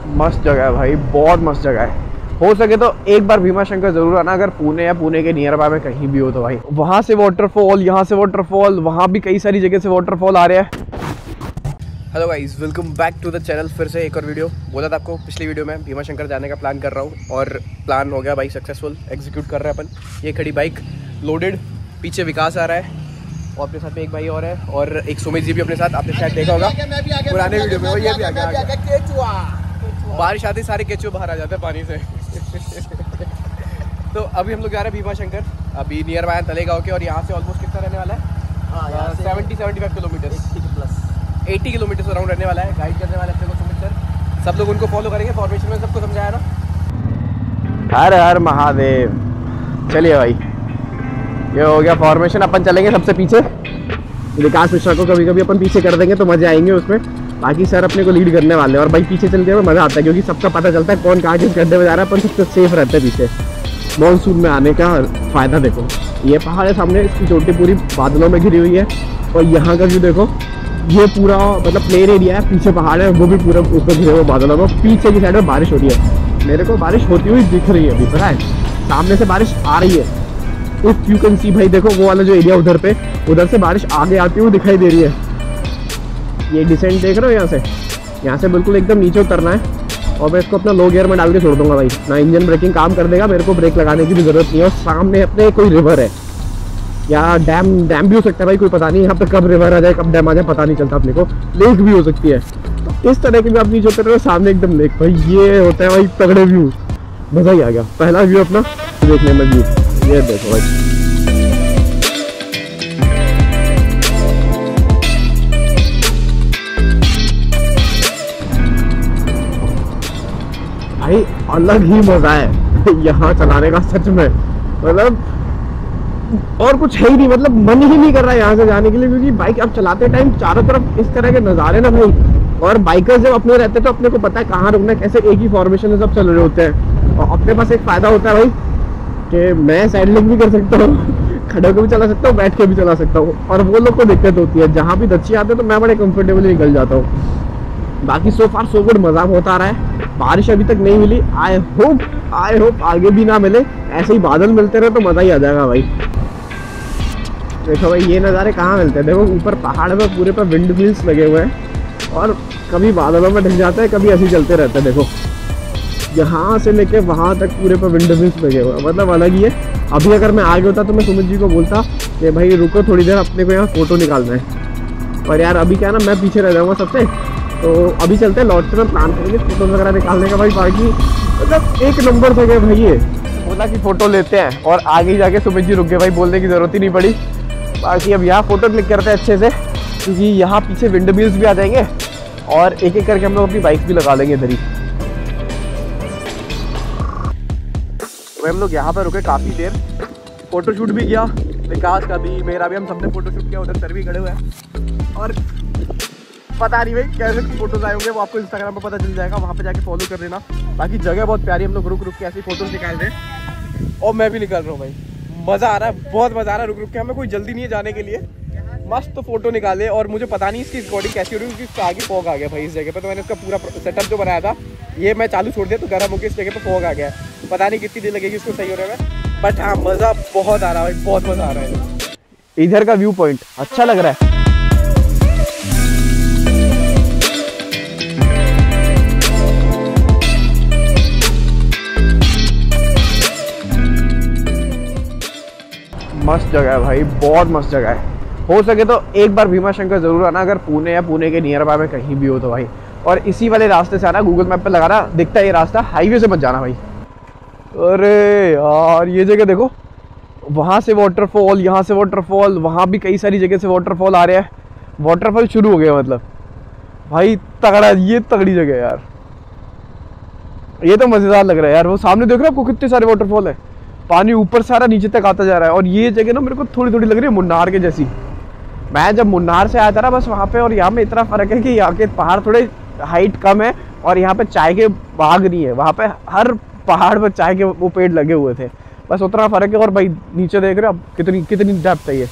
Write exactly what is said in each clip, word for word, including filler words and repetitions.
मस्त जगह है भाई, बहुत मस्त जगह है। हो सके तो एक बार भीमाशंकर जरूर आना, अगर पुणे या पुणे के नियर बाय में कहीं भी हो तो भाई। वहाँ से वाटरफॉल, यहाँ से वाटरफॉल, वहाँ भी कई सारी जगह से वाटरफॉल आ रहे हैं। Hello guys, welcome back to the channel. फिर से एक और वीडियो। बोला था आपको पिछली वीडियो में भीमाशंकर जाने का प्लान कर रहा हूँ और प्लान हो गया भाई सक्सेसफुल। एग्जीक्यूट कर रहे हैं अपन। ये खड़ी बाइक लोडेड, पीछे विकास आ रहा है और अपने साथ में एक भाई और है और एक सुमित जी भी अपने साथ। आपने शायद देखा होगा पुराने वीडियो में, वो ये भी आ गया। बारिश आती सारे केचुए बाहर आ जाते हैं पानी से। तो अभी हम लोग जा रहे हैं भीमाशंकर, अभी नियर बाय तलेगांव के। और यहाँ से ऑलमोस्ट कितना रहने वाला है? Seventy seventy five kilometre plus अस्सी किलोमीटर अराउंड रहने वाला है। गाइड करने वाले अपने को सुमित सर, सब लोग उनको फॉलो करेंगे। फॉर्मेशन में सबको समझाया ना। हर हर महादेव। चलिए भाई, ये हो गया फॉर्मेशन। अपन चलेंगे सबसे पीछे। विकास मिश्रा को कभी कभी अपन पीछे कर देंगे तो मजे आएंगे उसमें। बाकी सर अपने को लीड करने वाले हैं। और भाई पीछे चलते हुए मज़ा आता है क्योंकि सबका पता चलता है कौन कहाँ किस गड्ढे में जा रहा है। अपन सबसे सेफ रहते हैं पीछे। मानसून में आने का फ़ायदा देखो, ये पहाड़ है सामने, इसकी चोटी पूरी बादलों में घिरी हुई है। और यहाँ का व्यू देखो, ये पूरा मतलब प्लेन एरिया है, पीछे पहाड़ है, वो भी पूरा ऊपर घिरे हुए बादलों में। पीछे की साइड में बारिश हो रही है, मेरे को बारिश होती हुई दिख रही है अभी, पता है सामने से बारिश आ रही है। इफ यू कैन सी भाई, देखो वो वाला जो एरिया उधर पे, उधर से बारिश आगे आती हुई दिखाई दे रही है। ये डिसेंट देख रहे हो यहाँ से, यहाँ से बिल्कुल एकदम नीचे उतरना है। और मैं इसको अपना लो गियर में डाल के छोड़ दूंगा भाई, ना इंजन ब्रेकिंग काम कर देगा, मेरे को ब्रेक लगाने की भी जरूरत नहीं है। और सामने अपने कोई रिवर है या डैम, डैम भी हो सकता है भाई, कोई पता नहीं यहाँ पे कब रिवर आ जाए कब डैम आ जाए पता नहीं चलता अपने को। लेक भी हो सकती है, तो इस तरह के भी आप नीचे उतर रहे हो, सामने एकदम लेक। भाई ये होता है भाई तगड़े व्यू, मजा ही आ गया। पहला व्यू अपना देखने में व्यू, ये देखो भाई। भाई अलग ही मजा है यहाँ चलाने का सच में, मतलब और कुछ है ही नहीं, मतलब मन ही नहीं कर रहा है यहाँ से जाने के लिए। क्योंकि बाइक अब चलाते टाइम चारों तरफ इस तरह के नज़ारे ना भाई। और बाइकर्स जब अपने रहते हैं तो अपने को पता है कहाँ रुकना है, कैसे एक ही फॉर्मेशन में सब चल रहे होते हैं। और अपने पास एक फ़ायदा होता है भाई कि मैं साइड लिंक भी कर सकता हूँ, खड़े होकर भी चला सकता हूँ, बैठ के भी चला सकता हूँ। और वो लोग को दिक्कत होती है, जहाँ भी दच्छी आते हैं तो मैं बड़े कंफर्टेबली निकल जाता हूँ। बाकी सो फार सो गुड, मज़ा बहुत आ रहा है। बारिश अभी तक नहीं मिली, आई होप आई होप आगे भी ना मिले, ऐसे ही बादल मिलते रहे तो मज़ा ही आ जाएगा भाई। देखो भाई ये नज़ारे कहाँ मिलते हैं, देखो ऊपर पहाड़ में पूरे पर विंड मिल्स लगे हुए हैं और कभी बादलों में ढक जाते हैं, कभी ऐसे ही चलते रहते हैं। देखो यहाँ से लेके वहाँ तक पूरे पर विंड मिल्स लगे हुए हैं, मतलब अलग ही है। अभी अगर मैं आगे होता तो मैं सुमित जी को बोलता कि भाई रुको थोड़ी देर, अपने को यहाँ फ़ोटो निकालना है। और यार अभी क्या ना, मैं पीछे रह जाऊँगा सबसे, तो अभी चलते हैं, लौटते में प्लान करेंगे फोटोज वगैरह निकालने का भाई। बाकी मतलब एक नंबर से गए भाई। ये बोला कि फ़ोटो लेते हैं और आगे जाके सुमित जी रुक गए भाई, बोलने की ज़रूरत ही नहीं पड़ी। बाकी अब यहाँ फ़ोटो क्लिक करते हैं अच्छे से, क्योंकि यहाँ पीछे विंड मिल्स भी आ जाएंगे और एक एक करके हम लोग अपनी बाइक भी लगा लेंगे इधर ही। तो हम लोग यहाँ पर रुके काफ़ी देर, फ़ोटो शूट भी किया, विकास का भी मेरा भी, हम सबने फ़ोटो शूट किया। उधर सर भी खड़े हुए हैं और पता नहीं भाई कैसे फोटोज आए होंगे, वो आपको इंस्टाग्राम पे पता चल जाएगा, वहाँ पे जाके फॉलो कर लेना। बाकी जगह बहुत प्यारी, हम लोग रुक रुक के ऐसी फोटोज निकाल रहे हैं और मैं भी निकाल रहा हूँ भाई। मज़ा आ रहा है, बहुत मज़ा आ रहा है रुक रुक के। हमें कोई जल्दी नहीं है जाने के लिए, मस्त तो फोटो निकाले। और मुझे पता नहीं इसकी रिकॉर्डिंग कैसी हो रही है क्योंकि इसका आगे फॉग आ गया भाई इस जगह पे। तो मैंने इसका पूरा सेटअप जो बनाया था ये मैं चालू छोड़ दिया तो गर्म होकर इस जगह पे फॉग आ गया। पता नहीं कितनी देर लगेगी इसको सही होने में, बट हाँ मज़ा बहुत आ रहा है भाई, बहुत मज़ा आ रहा है। इधर का व्यू पॉइंट अच्छा लग रहा है। मस्त जगह है भाई, बहुत मस्त जगह है। हो सके तो एक बार भीमाशंकर जरूर आना, अगर पुणे या पुणे के नियर बाय में कहीं भी हो तो भाई। और इसी वाले रास्ते से आना, गूगल मैप पे लगाना, दिखता है ये रास्ता, हाईवे से मत जाना भाई। अरे यार ये जगह देखो, वहाँ से वाटरफॉल, यहाँ से वाटरफॉल, वहाँ भी कई सारी जगह से वाटरफॉल आ रहे हैं। वाटरफॉल शुरू हो गया मतलब भाई तगड़ा, ये तगड़ी जगह है यार, ये तो मज़ेदार लग रहा है यार। वो सामने देख रहे हो आपको कितने सारे वाटरफॉल है, पानी ऊपर सारा नीचे तक आता जा रहा है। और ये जगह ना मेरे को थोड़ी थोड़ी लग रही है मुन्नार के जैसी। मैं जब मुन्नार से आया था ना बस वहाँ पे और यहाँ में इतना फ़र्क है कि यहाँ के पहाड़ थोड़े हाइट कम है और यहाँ पे चाय के बाग नहीं है। वहाँ पे हर पहाड़ पर चाय के वो पेड़ लगे हुए थे, बस उतना फ़र्क है। और भाई नीचे देख रहे हो अब कितनी कितनी डेप्थ है ये।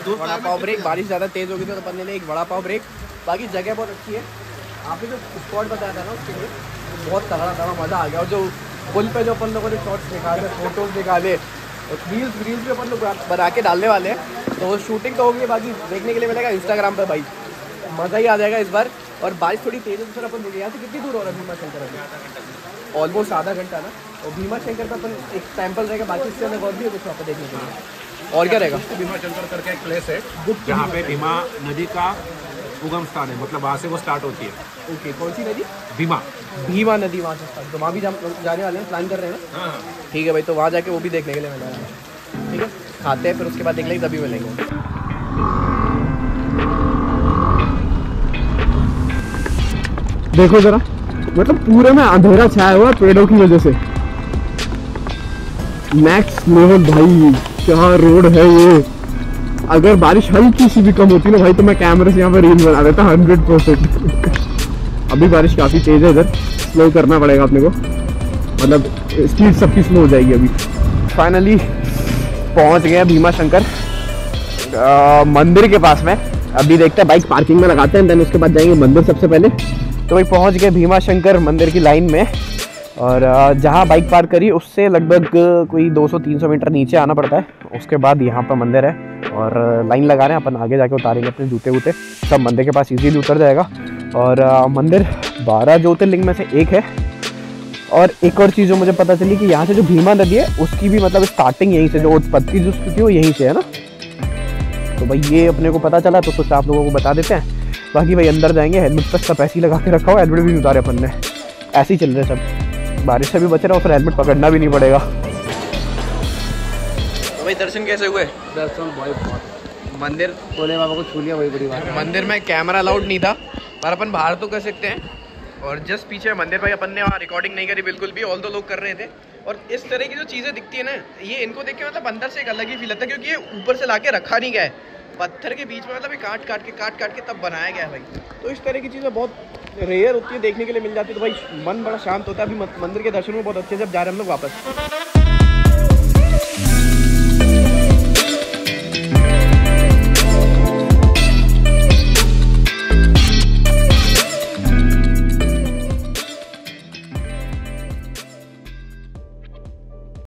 वड़ा पाव ब्रेक। बारिश ज़्यादा तेज़ होगी तो अपन ने एक वड़ा पाव ब्रेक। बाकी जगह बहुत अच्छी है। आपने जो स्पॉट बताया था ना उसके लिए बहुत तगड़ा तगड़ा मज़ा आ गया। और जो पुल पे जो अपन लोगों ने शॉट्स निकाले, फोटोज़ निकाले, रील्स रील्स भी अपन लोग बना के डालने वाले हैं। तो शूटिंग तो होगी, बाकी देखने के लिए मिलेगा इंस्टाग्राम पर। भाई मज़ा ही आ जाएगा इस बार। और बारिश थोड़ी तेज़ है तो सर अपन देखिए यहाँ से कितनी दूर हो रहा है भीमा शंकर अभी? ऑलमोस्ट आधा घंटा ना। और भीमा शंकर पर अपन एक सैंपल रहेगा, बाकी इसके अंदर और भी है कुछ वहाँ पर देखने के लिए। और क्या रहेगा? भीमा शंकर करके एक प्लेस है जहाँ पे भीमा नदी का उगम स्थान है, मतलब वहाँ से वो स्टार्ट होती है। ओके, कौन सी नदी? भीमा भीमा नदी वहाँ से स्टार्ट। तो वहाँ भी जाने वाले हैं, प्लान कर रहे हैं ना? हाँ। ठीक है भाई, तो वहाँ जाके वो भी देखने के लिए मिलेगा। ठीक है, खाते हैं फिर उसके बाद देख लेंगे, तभी मिलेंगे। देखो जरा, मतलब पूरे में अंधेरा छाया हुआ पेड़ों की वजह से। नेक्स्ट लेवल भाई, क्या रोड है ये। अगर बारिश हल्की सी भी कम होती ना भाई तो मैं कैमरे से यहाँ पे रील बना देता हंड्रेड परसेंट। अभी बारिश काफ़ी तेज़ है इधर, स्लो करना पड़ेगा अपने को, मतलब स्पीड सबकी स्लो हो जाएगी। अभी फाइनली पहुँच गए भीमा शंकर मंदिर के पास में। अभी देखते हैं, बाइक पार्किंग में लगाते हैं, देन उसके बाद जाएंगे मंदिर सबसे पहले। तो भाई पहुंच गए भीमा शंकर मंदिर की लाइन में। और जहां बाइक पार्क करी उससे लगभग कोई दो सौ तीन सौ मीटर नीचे आना पड़ता है। उसके बाद यहाँ पर मंदिर है और लाइन लगा रहे हैं अपन। आगे जाके उतारेंगे अपने जूते वूते, सब मंदिर के पास इजीली उतर जाएगा। और मंदिर बारह ज्योतिर्लिंग में से एक है। और एक और चीज़ जो मुझे पता चली कि यहाँ से जो भीमा नदी है उसकी भी मतलब स्टार्टिंग यहीं से, जो उत्पत्ति जो उसकी थी वो यहीं से है ना। तो भाई ये अपने को पता चला तो सोचा आप लोगों को बता देते हैं। बाकी भाई अंदर जाएंगे, हेलमेट पर सब ऐसे ही लगा के रखा हुआ, हेलमेट भी नहीं उतारे अपन ने, ऐसे ही चल रहे सब। बारिश से भी बच रहा है और फिर हेलमेट पकड़ना भी नहीं पड़ेगा। तो भाई दर्शन कैसे हुए? दर्शन भाई मंदिर भोले बाबा को छू लिया, वही बड़ी बात है। मंदिर में कैमरा अलाउड नहीं था पर अपन बाहर तो कर सकते हैं। और जस्ट पीछे मंदिर भाई अपन ने वहाँ रिकॉर्डिंग नहीं करी बिल्कुल भी, ऑल दो लोग कर रहे थे। और इस तरह की जो चीज़ें दिखती है ना, ये इनको देख के मतलब अंदर से एक अलग ही फील आता है, क्योंकि ये ऊपर से लाके रखा नहीं गया है, पत्थर के बीच में मतलब ये काट काट के काट काट के तब बनाया गया है भाई। तो इस तरह की चीज़ें बहुत रेयर होती है, देखने के लिए मिल जाती है। तो भाई मन बड़ा शांत होता है। अभी मंदिर के दर्शन में बहुत अच्छे से अब जा रहे हैं हम लोग वापस।